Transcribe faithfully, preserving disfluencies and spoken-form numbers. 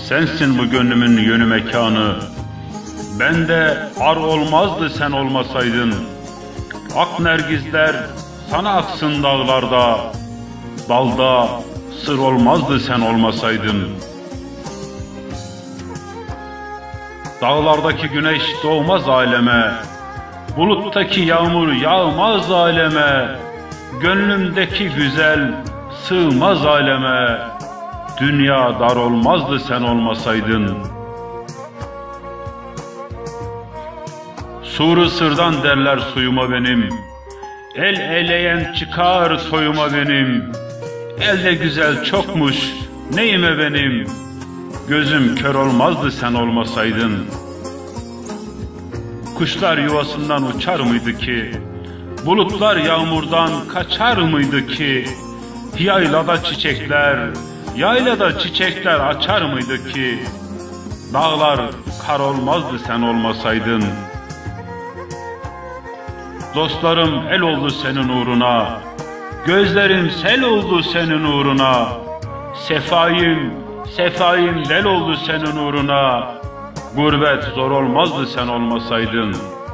sensin bu gönlümün yönü mekanı. Bende ar olmazdı sen olmasaydın. Ak nergizler sana aksın dağlarda. Dalda sır olmazdı sen olmasaydın. Dağlardaki güneş doğmaz aleme, buluttaki yağmur yağmaz aleme, gönlümdeki güzel sığmaz aleme, dünya dar olmazdı sen olmasaydın. Sur-u sırdan derler suyuma benim, el eleyen çıkar soyuma benim, elde güzel çokmuş neyime benim, gözüm kör olmazdı sen olmasaydın. Kuşlar yuvasından uçar mıydı ki, bulutlar yağmurdan kaçar mıydı ki, yaylada çiçekler, yaylada çiçekler açar mıydı ki, dağlar kar olmazdı sen olmasaydın. Dostlarım el oldu senin uğruna, gözlerim sel oldu senin uğruna, sefaim, sefaim del oldu senin uğruna, gurbet zor olmazdı sen olmasaydın.